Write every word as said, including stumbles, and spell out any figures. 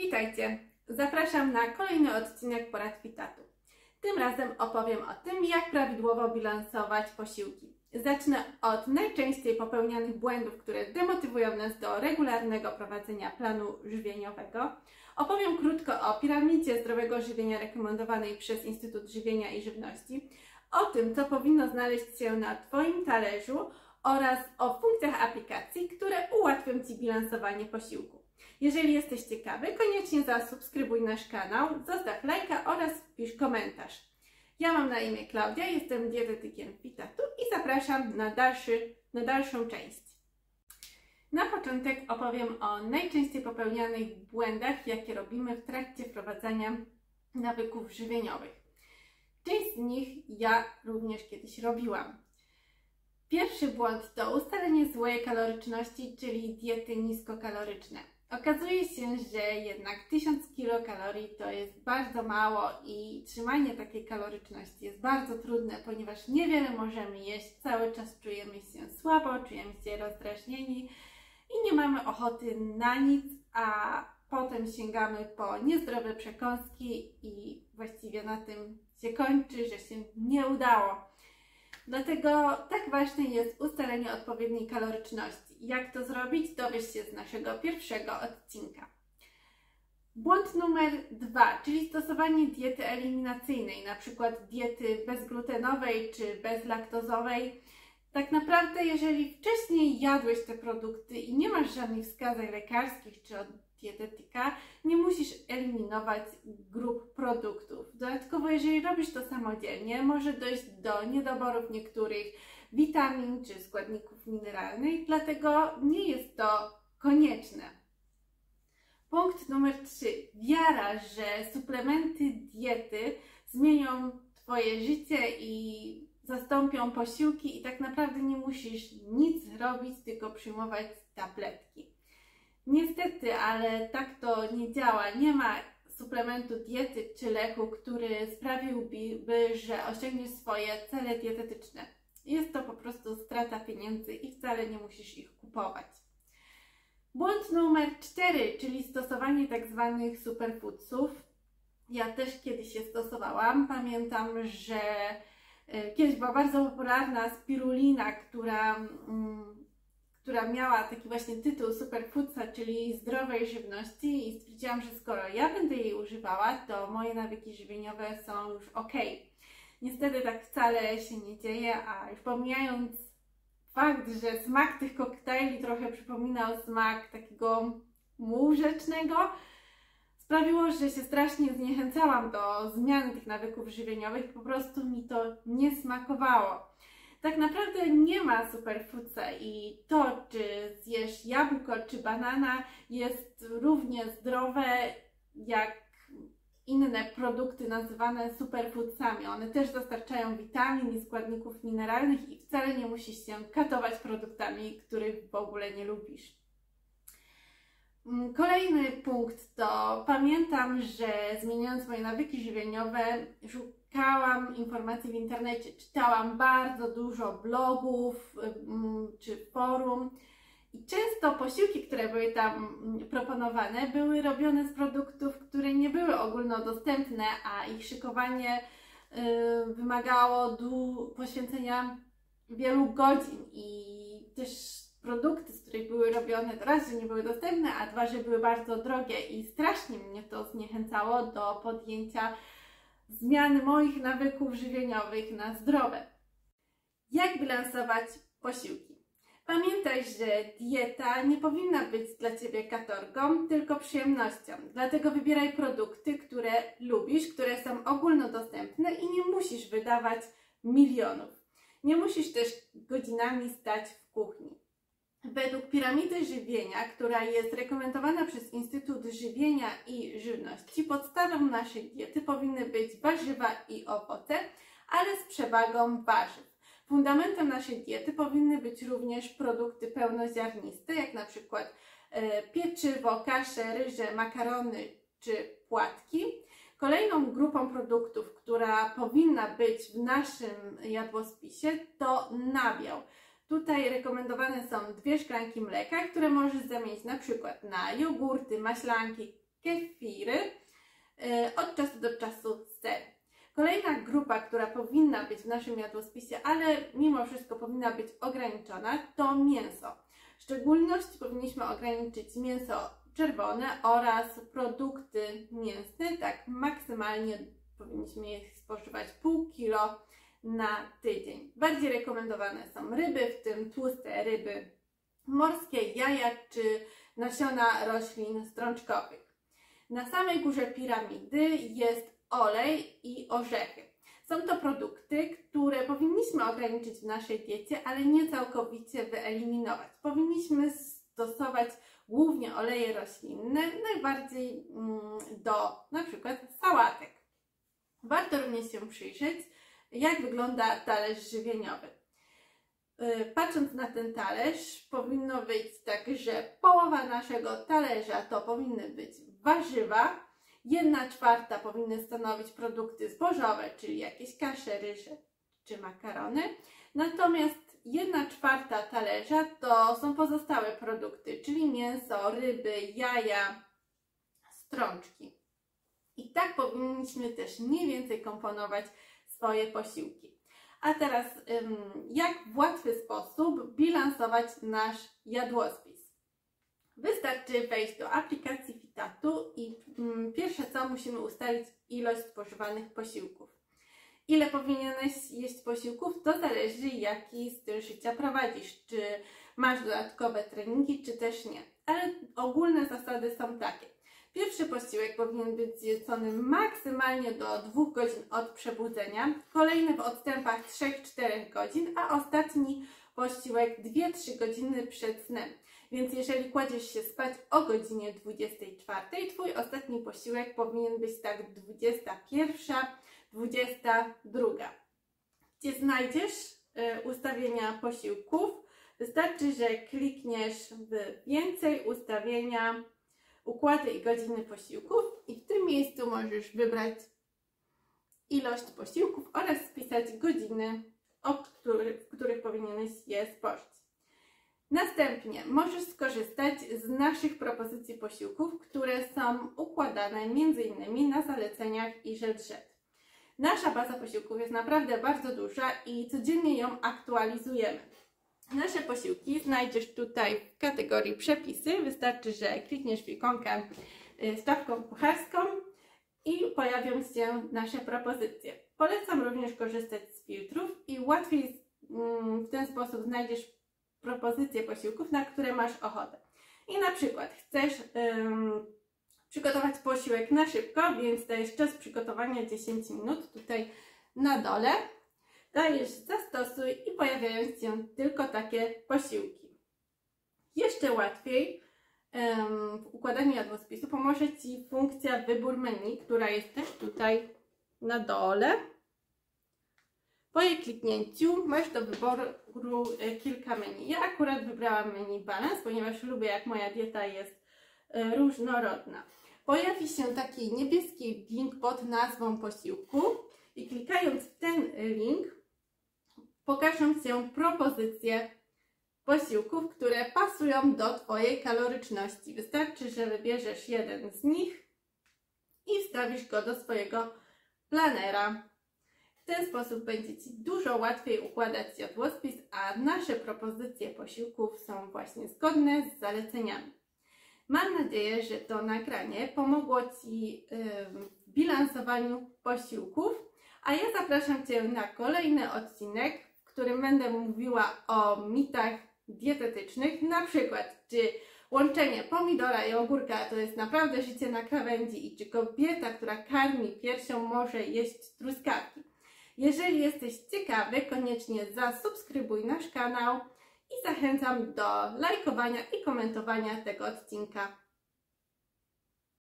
Witajcie! Zapraszam na kolejny odcinek porad Fitatu. Tym razem opowiem o tym, jak prawidłowo bilansować posiłki. Zacznę od najczęściej popełnianych błędów, które demotywują nas do regularnego prowadzenia planu żywieniowego. Opowiem krótko o piramidzie zdrowego żywienia rekomendowanej przez Instytut Żywienia i Żywności, o tym, co powinno znaleźć się na Twoim talerzu oraz o funkcjach aplikacji, które ułatwią Ci bilansowanie posiłku. Jeżeli jesteś ciekawy, koniecznie zasubskrybuj nasz kanał, zostaw lajka oraz wpisz komentarz. Ja mam na imię Klaudia, jestem dietetykiem Fitatu i zapraszam na, dalszy, na dalszą część. Na początek opowiem o najczęściej popełnianych błędach, jakie robimy w trakcie wprowadzania nawyków żywieniowych. Część z nich ja również kiedyś robiłam. Pierwszy błąd to ustalenie złej kaloryczności, czyli diety niskokaloryczne. Okazuje się, że jednak tysiąc kilokalorii to jest bardzo mało i trzymanie takiej kaloryczności jest bardzo trudne, ponieważ niewiele możemy jeść, cały czas czujemy się słabo, czujemy się rozdrażnieni i nie mamy ochoty na nic, a potem sięgamy po niezdrowe przekąski i właściwie na tym się kończy, że się nie udało. Dlatego tak ważne jest ustalenie odpowiedniej kaloryczności. Jak to zrobić? Dowiesz się z naszego pierwszego odcinka. Błąd numer dwa, czyli stosowanie diety eliminacyjnej, na przykład diety bezglutenowej czy bezlaktozowej. Tak naprawdę, jeżeli wcześniej jadłeś te produkty i nie masz żadnych wskazań lekarskich czy od dietetyka, nie musisz eliminować grup produktów. Dodatkowo, jeżeli robisz to samodzielnie, może dojść do niedoborów niektórych witamin czy składników mineralnych, dlatego nie jest to konieczne. Punkt numer trzy. Wiara, że suplementy diety zmienią Twoje życie i zastąpią posiłki i tak naprawdę nie musisz nic robić, tylko przyjmować tabletki. Niestety, ale tak to nie działa. Nie ma suplementu diety czy leku, który sprawiłby, że osiągniesz swoje cele dietetyczne. Jest to po prostu strata pieniędzy i wcale nie musisz ich kupować. Błąd numer cztery, czyli stosowanie tak zwanych superfoodsów. Ja też kiedyś je stosowałam. Pamiętam, że kiedyś była bardzo popularna spirulina, która, mm, która miała taki właśnie tytuł superfoodsa, czyli zdrowej żywności i stwierdziłam, że skoro ja będę jej używała, to moje nawyki żywieniowe są już ok. Niestety tak wcale się nie dzieje, a już pomijając fakt, że smak tych koktajli trochę przypominał smak takiego mułu rzecznego, sprawiło, że się strasznie zniechęcałam do zmiany tych nawyków żywieniowych, po prostu mi to nie smakowało. Tak naprawdę nie ma superfoodsa i to, czy zjesz jabłko czy banana, jest równie zdrowe jak inne produkty nazywane superfoodsami. One też dostarczają witamin i składników mineralnych i wcale nie musisz się katować produktami, których w ogóle nie lubisz. Kolejny punkt to pamiętam, że zmieniając moje nawyki żywieniowe, szukałam informacji w internecie, czytałam bardzo dużo blogów czy forum i często posiłki, które były tam proponowane, były robione z produktów, które nie były ogólnodostępne, a ich szykowanie y, wymagało poświęcenia wielu godzin i też produkty, z których były robione, to raz, że nie były dostępne, a dwa, że były bardzo drogie i strasznie mnie to zniechęcało do podjęcia zmiany moich nawyków żywieniowych na zdrowe. Jak bilansować posiłki? Pamiętaj, że dieta nie powinna być dla Ciebie katorgą, tylko przyjemnością. Dlatego wybieraj produkty, które lubisz, które są ogólnodostępne i nie musisz wydawać milionów. Nie musisz też godzinami stać w kuchni. Według piramidy żywienia, która jest rekomendowana przez Instytut Żywienia i Żywności, podstawą naszej diety powinny być warzywa i owoce, ale z przewagą warzyw. Fundamentem naszej diety powinny być również produkty pełnoziarniste, jak na przykład pieczywo, kasze, ryże, makarony czy płatki. Kolejną grupą produktów, która powinna być w naszym jadłospisie, to nabiał. Tutaj rekomendowane są dwie szklanki mleka, które możesz zamienić na przykład na jogurty, maślanki kefiry, od czasu do czasu ser. Kolejna grupa, która powinna być w naszym jadłospisie, ale mimo wszystko powinna być ograniczona, to mięso. W szczególności powinniśmy ograniczyć mięso czerwone oraz produkty mięsne, tak maksymalnie powinniśmy ich spożywać pół kilo na tydzień. Bardziej rekomendowane są ryby, w tym tłuste ryby morskie, jaja czy nasiona roślin strączkowych. Na samej górze piramidy jest olej i orzechy. Są to produkty, które powinniśmy ograniczyć w naszej diecie, ale nie całkowicie wyeliminować. Powinniśmy stosować głównie oleje roślinne, najbardziej do na przykład sałatek. Warto również się przyjrzeć, jak wygląda talerz żywieniowy. Patrząc na ten talerz, powinno być tak, że połowa naszego talerza to powinny być warzywa, jedna czwarta powinny stanowić produkty zbożowe, czyli jakieś kasze, ryże czy makarony, natomiast jedna czwarta talerza to są pozostałe produkty, czyli mięso, ryby, jaja, strączki. I tak powinniśmy też mniej więcej komponować swoje posiłki. A teraz jak w łatwy sposób bilansować nasz jadłospis? Wystarczy wejść do aplikacji Fitatu i pierwsze co musimy ustalić ilość spożywanych posiłków. Ile powinieneś jeść posiłków, to zależy jaki styl życia prowadzisz, czy masz dodatkowe treningi, czy też nie. Ale ogólne zasady są takie. Pierwszy posiłek powinien być zjedzony maksymalnie do dwóch godzin od przebudzenia, kolejny w odstępach trzy do czterech godzin, a ostatni posiłek dwie do trzech godziny przed snem. Więc jeżeli kładziesz się spać o godzinie dwudziestej czwartej, Twój ostatni posiłek powinien być tak dwudziesta pierwsza, dwudziesta druga. Gdzie znajdziesz y, ustawienia posiłków, wystarczy, że klikniesz w więcej, ustawienia, układy i godziny posiłków i w tym miejscu możesz wybrać ilość posiłków oraz wpisać godziny, o których, w których powinieneś je spożyć. Następnie możesz skorzystać z naszych propozycji posiłków, które są układane między innymi na zaleceniach i Z Z. Nasza baza posiłków jest naprawdę bardzo duża i codziennie ją aktualizujemy. Nasze posiłki znajdziesz tutaj w kategorii przepisy. Wystarczy, że klikniesz w ikonkę z czapką kucharską i pojawią się nasze propozycje. Polecam również korzystać z filtrów i łatwiej w ten sposób znajdziesz propozycje posiłków, na które masz ochotę. I na przykład chcesz um, przygotować posiłek na szybko, więc to jest czas przygotowania dziesięć minut tutaj na dole. Dajesz zastosuj i pojawiają się tylko takie posiłki. Jeszcze łatwiej um, w układaniu jadłospisu pomoże Ci funkcja wybór menu, która jest też tutaj na dole. Po jej kliknięciu masz do wyboru kilka menu. Ja akurat wybrałam menu balans, ponieważ lubię, jak moja dieta jest różnorodna. Pojawi się taki niebieski link pod nazwą posiłku i klikając w ten link pokażą się propozycje posiłków, które pasują do Twojej kaloryczności. Wystarczy, że wybierzesz jeden z nich i wstawisz go do swojego planera. W ten sposób będzie Ci dużo łatwiej układać jadłospis, a nasze propozycje posiłków są właśnie zgodne z zaleceniami. Mam nadzieję, że to nagranie pomogło Ci w bilansowaniu posiłków, a ja zapraszam Cię na kolejny odcinek, w którym będę mówiła o mitach dietetycznych, na przykład czy łączenie pomidora i ogórka to jest naprawdę życie na krawędzi i czy kobieta, która karmi piersią, może jeść truskawki. Jeżeli jesteś ciekawy, koniecznie zasubskrybuj nasz kanał i zachęcam do lajkowania i komentowania tego odcinka.